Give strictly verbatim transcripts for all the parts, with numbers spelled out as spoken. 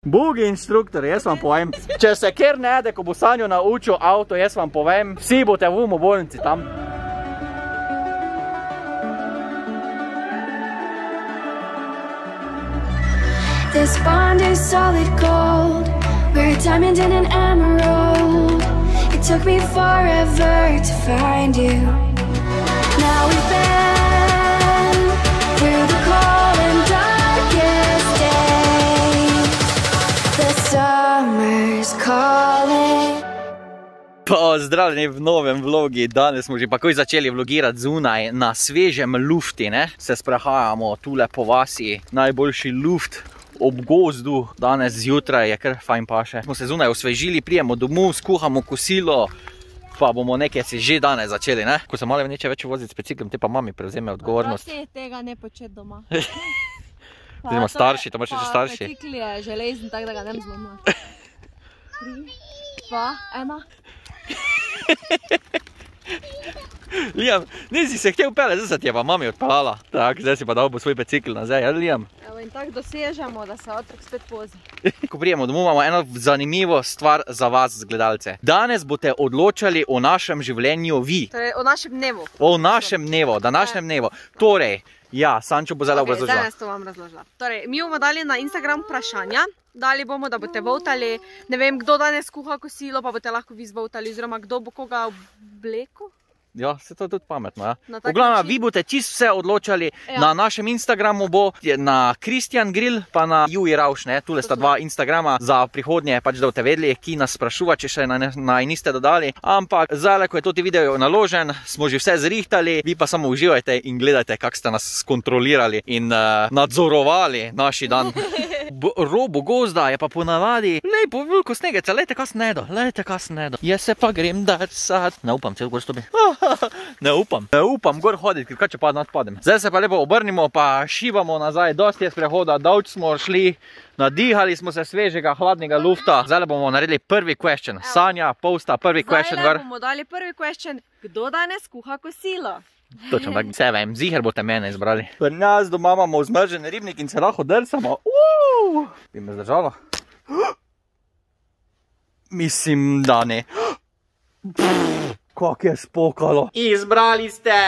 Bugi inštruktor, jaz vam povem. Če se kjer nede, ko bo Sanjo naučil avto, jaz vam povem, vsi boste v umu bolnici tam. This bond is solid gold. We're a diamond and an emerald. It took me forever to find you. Now we've been through the cold and darkest days. The summer's calling. Pozdravljeni v novem vlogi. Danes smo že takoj začeli vlogirati zunaj na svežem lufti, ne? Se sprehajamo tule po vasi, najboljši luft ob gozdu, danes zjutraj je kar fajn paše. Smo se zunaj osvežili, prijemo domov, skuhamo kosilo, pa bomo nekaj si že danes začeli, ne? Ko se malo neče več voziti s biciklom, te pa mami prevzeme odgovornost. Prosti tega ne početi doma. Zdaj starši, to imaš še starši. Pa bicikl je železen, tako da ga ne zlomila. Tri, dva, ena. Liam, nisi se htel pele, zdaj se ti je pa mami odpeljala. Tak, zdaj si pa dal bo svoj bicikl nazaj, ja, Liam? Evo in tako dosežemo, da se otrok spet vozi. Ko prijemo domov, imamo eno zanimivo stvar za vas, gledalce. Danes boste odločali o našem življenju vi. Torej, o našem dnevu. O našem dnevu, današnjem dnevu. Torej, ja, Sančo bo zdaj obrazložila. Danes to vam razložila. Torej, mi bomo dali na Instagram vprašanja. Dali bomo, da boste votali, ne vem, kdo danes kuha kosilo, pa boste lahko vi zvotali, oziroma kdo bo koga obleko. Ja, se to je tudi pametno, ja. V glavnem, vi boste čisto vse odločali. Na našem Instagramu bo na Kristjan Grill, pa na Juji Ravš, ne. Tule sta dva Instagrama za prihodnje, pač da boste vedeli, ki nas sprašuva, če še naj niste dodali. Ampak zdaj, ko je toti video naložen, smo že vse zrihtali, vi pa samo uživajte in gledajte, kako ste nas skontrolirali in nadzorovali naši dan. Robo gozda je pa ponavadi lepo veliko snegece, lejte kas nedo, lejte kas nedo. Jaz se pa grem dat sad. Ne upam, cel gor stobi. Ne upam, ne upam gor hoditi, ker kaj če pa nadpadem. Zdaj se pa lepo obrnimo, pa šibamo nazaj, dosti je sprehoda, dolč smo šli, nadihali smo se svežega, hladnega lufta. Zdaj bomo naredili prvi question. Sanja, posta prvi question gor. Zdaj bomo dali prvi question, kdo danes kuha kosilo? Točno tako, vse vem, ziher boste mene izbrali. Pri nas doma imamo zmržen ribnik in se lahko drsamo. Uuu, bi me zdržalo? Mislim, da ne. Kak je spokalo. Izbrali ste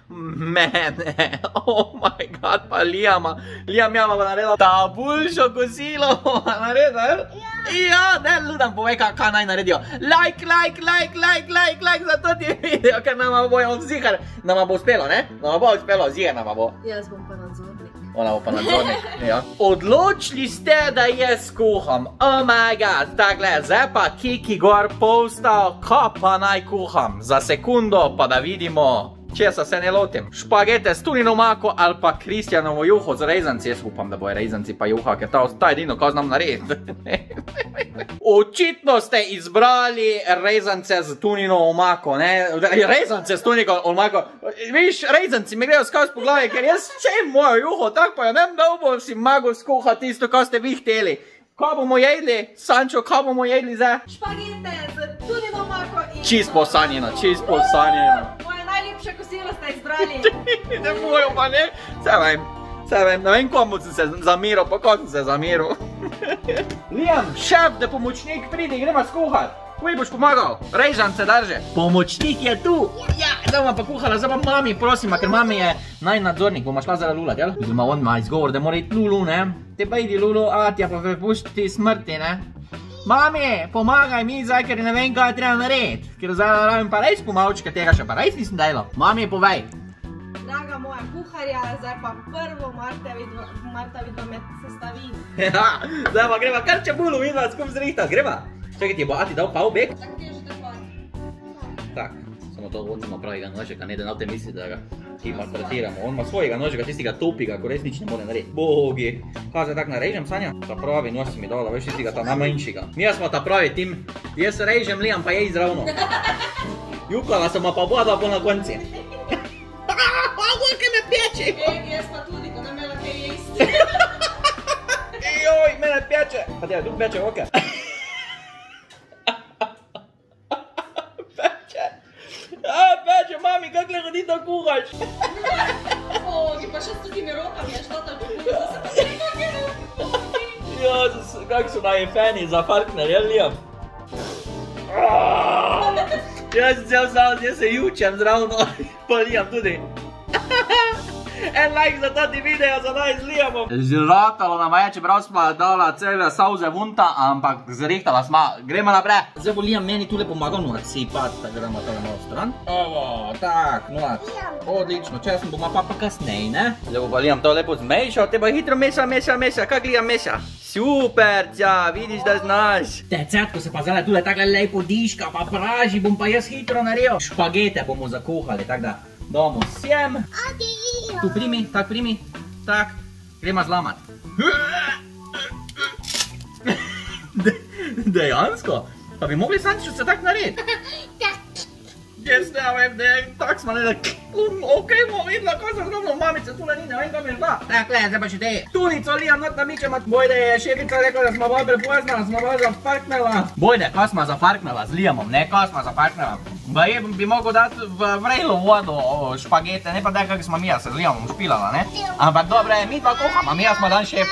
mene. Oh my god, pa Liama. Liam jama bo naredila ta boljšo kosilo. Naredil? Ja, ne, Ludan, povej, kaj naj naredijo. Like, like, like, like, like, like za to ti video, ker nama bojo vzihar. Nama bo uspelo, ne? Nama bo uspelo, zihar nama bo. Jaz bom pa nadzornik. Ona bo pa nadzornik, ja. Odločili ste, da jaz kuham. Oh my god, takle, zdaj pa Kiki gor postal, kaj pa naj kuham. Za sekundo pa da vidimo, česa se ne lotim. Špagete s tunino mako ali pa Kristjanovo juho z rezanci. Jaz upam, da bojo rezanci pa juha, ker ta edino, ko znam narediti. Očitno ste izbrali rezance z tunino omako, ne? Rezance s tunino omako. Viš, rezanci mi grejo skaz po glavi, ker jaz čem mojo juho, tak pa jo nem dolgo si mago skuhati tisto, ko ste vi hteli. Kaj bomo jedli? Sančo, kaj bomo jedli zdaj? Špagete z tunino omako in... Čist posanjeno, čist posanjeno. Moje najljubše kosilo ste izbrali. Ne bojo pa ne, vse vem, vse vem, ne vem komu sem se zamiral, pa ko sem se zamiral. Liam, šef, da pomočnik pridi, gremo skuhat. Kuj boš pomagal? Režan se drže. Pomočnik je tu. Ja, zdaj bom pa kuhala, zdaj pa mami, prosim, ker mami je najnadzornik, bomo šla zdaj lulat, jel? Zdaj on ima izgovor, da mora iti Lulu, ne? Te pa idi Lulu, a ti pa prepušti smrti, ne? Mami, pomagaj mi zdaj, ker ne vem, kaj je treba narediti. Ker zdaj rabim pa res pomavč, ker tega še pa res nisem dajala. Mami, povej. Draga moja kuharja, zdaj pa prvo Marta vidva med sestavin. Ja, zdaj pa greva kar čebulu vidva skup zrihtati, greva. Čakaj, ti bo Ati dal pa obek? Tako ti je že tako. Tak, samo to vodimo pravega nožeka, ne da na te misli, da ga ti maltretiramo. On ima svojega nožeka, tistega topiga, ko res nič ne more narediti. Bogi, kaj zdaj tak narežem, Sanja? Ta pravi nož si mi dala, veš tistega ta najmanjšega. Mi smo ta pravi tim, jaz režem, Liam pa je izravno. Jukala sem pa obadva po na konci. Aaaa, kaj me peče! Ej, jaz pa tudi, ko ne imela kaj jesti. Joj, mene peče! Pa tega, tu peče oke. Peče, mami, kak le hodi to kuhaš? Bogi, pa še s takimi rokami je šla tako kuha, da se pa še nekaj Ja, kak so najefeni za Falkner, jel Liam? Jaz sem cel sam, jaz se jučem zravno, pa Liam tudi. En like za tati video za naj z Liamom. Zratalo nam je, čeprav smo dala cele sauze vunta, ampak zrihtala smo. Gremo naprej. Zdaj bo Liam meni tule pomagal nasipati, tako da damo tole malo stran. Ovo, tak, noč. Odlično, česen bomo pa pa kasnej, ne? Zdaj bo pa Liam to lepo zmešal, te pa hitro meša, meša, meša, kak Liam meša? Super, ća, vidiš da znaš. Te cetko se pa zdaj tule takle lepo diška, pa praži, bom pa jaz hitro naredil. Špagete bomo zakuhali, tak da damo sjem. Tu primi, tak primi, tak, gremo zlamat. Dejansko? Pa bi mogli Sančič se tak narediti? Jaz ne vem, ne, tak smo naredili. Ok, bomo videla, ko se zgodilo, mamice, tule ni, ne vem, kam je šla. Takle, zdaj pa še te. Tunico Liam not namičemo. Bojde je šefica rekla, da smo bolj prepozna, smo bolj za Falknera. Bojde, ko smo za Falknera z Liamom, ne, ko smo za Falknera. Baje bi mogel dati v vrejlo vodo špagete, ne pa da, kak smo mi se z Liamom špilala, ne? Ampak dobre, mi dva kuhamo, mi smo dan šefa.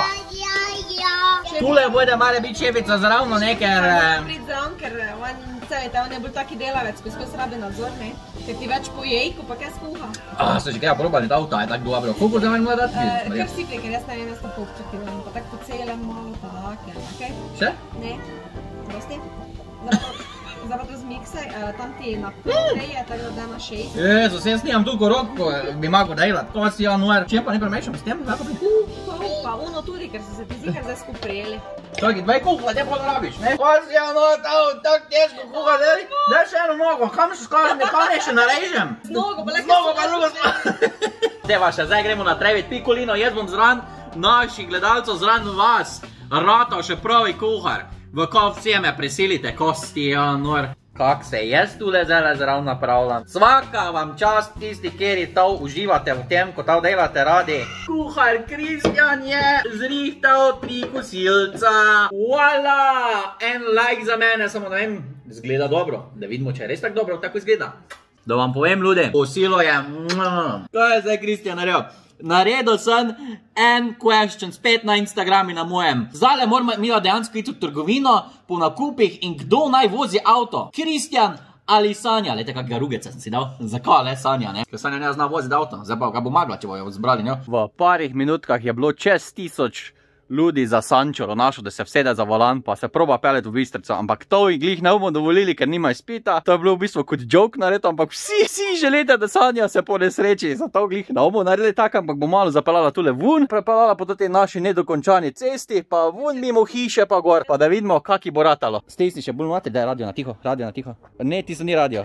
Tule Bojde mora biti šefica zravno, ne, ker... Moram priti zraven, ker on, cevite, on je bolj taki delavec, ko skozi rabi nadzor, ne? Ker ti več pojej, ko pa kaj skuha. A, ste že kaj probali, da avto je tako dobro. Koliko za meni mora dati? Kar sipli, ker jaz ne vem, jaz to povčutivam, pa tako po celem malo, tak, okej? Še? Ne, dosti. Zdaj pa to zmiksaj, tam ti na preje, tako da na šest. Jezus, jaz nimam toliko rok, ko bi mogel delati. Ko si januar, če pa ne premešam s tem, zdaj pa bi... Pa uno tudi, ker so se ti zikar zdaj skup prijeli. Čakaj, dvaj kuhla, te pa rabiš, ne? Ko si januar, tako težko kuha, daj še eno nogo, kam še skozi, ne pa ne še narežem? Z nogo, pa Z nogo, pa drugo stvar. Deva še, zdaj gremo na trevit pikolino, jaz bom zran naših gledalcev, zran vas, ratal še pravi kuhar. V kovcije me prisilite, kosti, januar. Kak se jaz tule zdaj zrav napravljam. Svaka vam čast tisti, kjeri to uživate v tem, ko to delate radi. Kuhar Kristjan je zrihtal tri kosilca. Voila! En like za mene, samo ne vem, zgleda dobro. Da vidimo, če je res tako dobro, tako izgleda. Da vam povem, ljudi, kosilo je... Kaj je zdaj Kristjan naredil? Naredil sem en question spet na Instagrami na mojem. Zdaj moram imela dejansko iti v trgovino po nakupih in kdo naj vozi avto? Kristjan ali Sanja? Lejte, kakega rugeca sem si dal. Zakaj, le Sanja, ne? Ker Sanja ne zna voziti avto. Zdaj pa ga bo magla, če bojo zbrali, njo. V parih minutkah je bilo čez tisoč ljudi za Sančoro našo, da se vsede za volan, pa se proba peleti v Bistrico, ampak to jih glih ne bomo dovolili, ker nima izpita. To je bilo v bistvu kot joke narediti, ampak vsi, vsi želite, da Sanja se po nesreči, zato glih ne bomo naredili tako, ampak bo malo zapeljala tule vun, prepeljala po toti naši nedokončani cesti, pa vun mimo hiše pa gor, pa da vidimo, kaki bo ratalo. Stisni še bolj mati, da je radio na tiho, radio na tiho. Ne, tisto ni radio.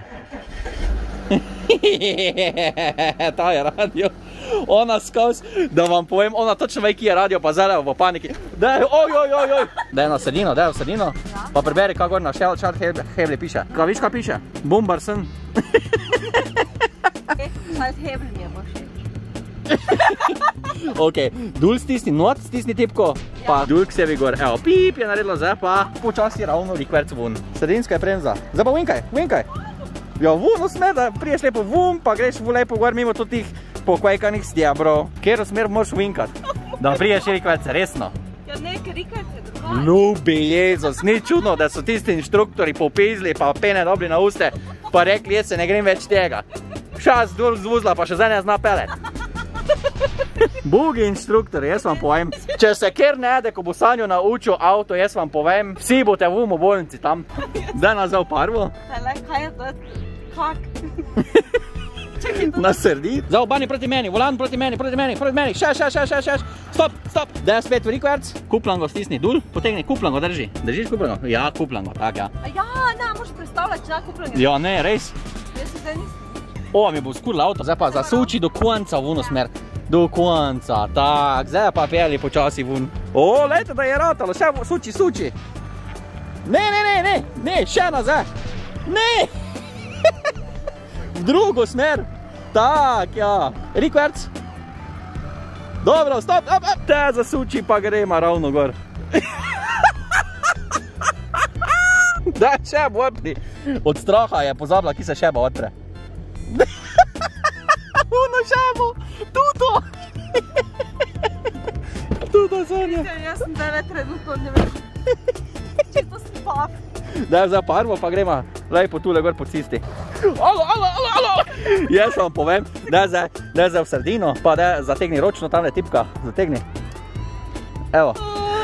Ta je radio. Ona skozi, da vam povem, ona točno ve, ki je radio, pa zdaj v paniki. Daj, oj, oj, oj, oj. Daj na sredino, daj v sredino. Pa preberi, kako gor na Šart Hebli piše. Kaj viš, kaj piše? Bombar sem. Šart Hebli mi je boljše. Ok, dul stisni not, stisni tipko, pa dul k sebi gor. Evo, pip je naredilo, zdaj pa počasi ravno likverc vun. Sredinska je premza. Zdaj pa vinkaj, vinkaj. Ja, vun usme, da priješ lepo vun, pa greš lepo gor mimo totih pokvajkanih stjebrov. Kjero smer moraš vinkati? Da priješ likverc, resno. Ja, ne, ker likverc je drugače. Ljubi Jezus, ni čudno, da so tisti inštruktori popizli, pa pene dobili na uste, pa rekli, jaz se ne grem več tega. Šas dol z vuzla, pa še zdaj ne zna pelet. Bogi inštruktor, jaz vam povem. Če se kjer ne jede, ko bo Sanjo naučil avto, jaz vam povem, vsi boste v umu bolnici tam. Zdaj nas za uparvo. Kaj je to? Kak? Na sredi. Zdaj obani proti meni, volan proti meni, proti meni, proti meni. Še, še, še, še, še. Stop, stop. Daj spet v rikverc. Kuplango stisni dul, potegni kuplango, drži. Držiš kuplango? Ja, kuplango, tak, ja. Ja, ne, moraš predstavljati, če da kuplango. Ja, ne, res. Jaz se zdaj nisem. O, mi bo skurla avto. Zdaj pa zasuči do konca v uno smer. Do konca, tak. Zdaj pa peli počasi vun. O, lejte, da je ratalo. Še suči, suči. Ne, ne, ne, ne, ne, še nazaj. Ne. V drugo smer. Tak, ja. Rikverc. Dobro, stop, op, op. Te zasuči pa grema ravno gor. Da, šebo odpri. Od straha je pozabila, ki se šeba odpre. Uno šebo. Tuto. Tuto, Sonja. Jaz sem zdaj le trenutno ne vem. Čisto spav. Daj za parvo, pa gremo lepo tule gor po cisti. Alo, alo, alo, alo! Jaz vam povem, daj za, daj za v sredino, pa daj zategni ročno, tamle tipka, zategni. Evo.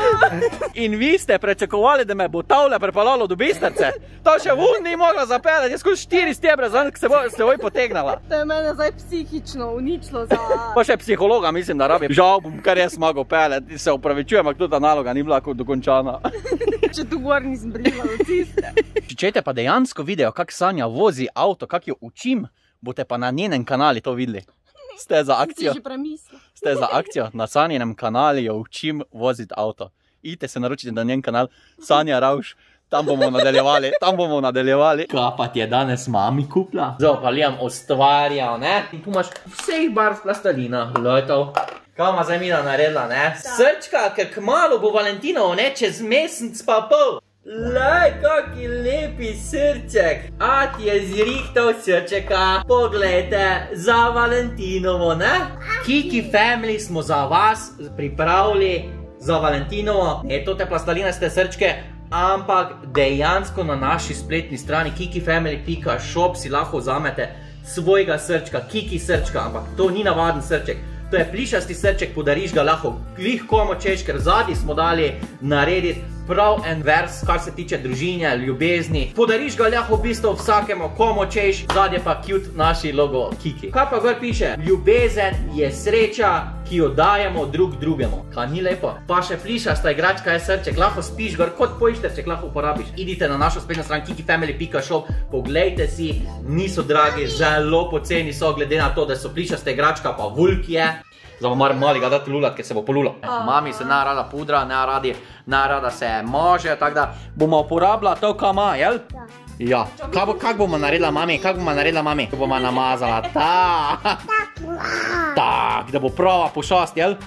In vi ste prečakovali, da me bo tavle prepalalo do Bistrice. To še vun ni mogla zapeljati, jaz skozi štiri stebre, zanj se bo, se boj potegnala. To je mene zdaj psihično uničilo za... Pa še psihologa mislim, da rabi. Žal bom kar jaz mogel peljati, se opravičujem, ampak tudi ta naloga ni bila dokončana. Če tu gor nisem brisala do ciste. Če te pa dejansko video, kak Sanja vozi avto, kak jo učim, boste pa na njenem kanali to videli. Ste za akcijo? Si že premislil. Ste za akcijo? Na Sanjinem kanali jo učim voziti avto. Idite se naročiti na njen kanal Sanja Ravš. Tam bomo nadaljevali, tam bomo nadaljevali. Kaj pa ti je danes mami kupila? Zdaj pa Liam ustvarjal, ne? In tu imaš vseh barv plastelina. Lojtov. Kaj ima zdaj Mina naredila, ne? Srčka, ker kmalu bo Valentinovo, ne? Čez mesec pa pol. Lej, kaki lepi srček. A ti je zrihtal srčeka. Poglejte, za Valentinovo, ne? Kiki Family smo za vas pripravili za Valentinovo. Ne, to te plastelinaste srčke, ampak dejansko na naši spletni strani kiki family pika shop si lahko vzamete svojega srčka, Kiki srčka, ampak to ni navaden srček. To je plišasti srček, podariš ga lahko glih komu češ, ker zadnji smo dali narediti prav en vers, kar se tiče družine, ljubezni. Podariš ga lahko v bistvu vsakemu komu češ, zadnje pa cute naši logo Kiki. Kaj pa gor piše? Ljubezen je sreča, ki jo dajemo drug drugemu. Kaj ni lepo? Pa še plišasta igračka je srček, lahko spiš gor, kot pojšterček lahko uporabiš. Idite na našo spletno stran kiki family pika shop, poglejte si, niso dragi, zelo poceni so, glede na to, da so plišasta igračka, pa vulk je. Zdaj moram mali ga dati lulat, ker se bo polulal. Mami se ne rada pudra, ne radi, ne rada se može, tako da bomo uporabila to, kaj ima, jel? Ja. Kak bomo naredila mami? Kak bomo naredila mami? Bomo namazala tak. Tak, da bo prava pošast, jel?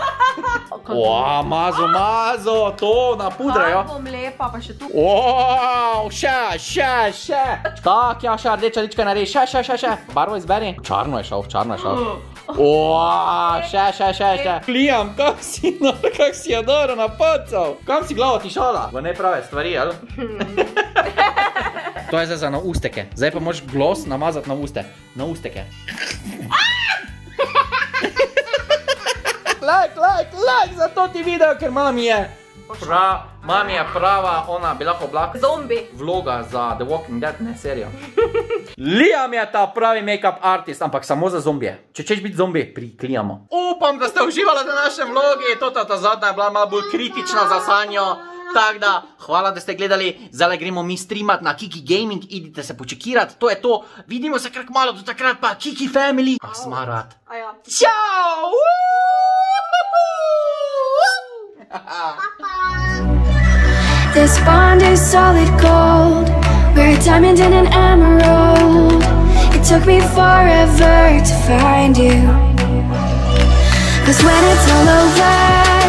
Oa, mazo, mazo, to napudrajo. Kaj bom lepa, pa še tu. Oa, še, še, še. Tak, ja, še rdeča lička naredi, še, še, še, še. Barvo izberi. Čarno je šel, čarno je šel. Oa, še, še, še, še. Liam, kak si, kak si je dobro napacal. Kam si glavo ti šala? V neprave stvari, jel? To je zdaj za na usteke. Zdaj pa moraš glos namazati na uste. Na usteke. Like, like, like za to ti video, ker mami je prav, mami je prava, ona bi lahko bila Zombi. Vloga za The Walking Dead, ne serijo. Liam je ta pravi make-up artist, ampak samo za zombije. Če češ biti zombi, priklijamo. Upam, da ste uživali na našem vlogi, to ta zadnja je bila malo bolj kritična za Sanjo. Tak da, hvala, da ste gledali, zdaj gremo mi streamat na Kiki Gaming, idite se počekirat, to je to, vidimo se krat malo, do takrat pa Kiki Family, a smo rad. Čau! This bond is solid gold. We're a diamond and an emerald. It took me forever to find you. 'Cause when it's all over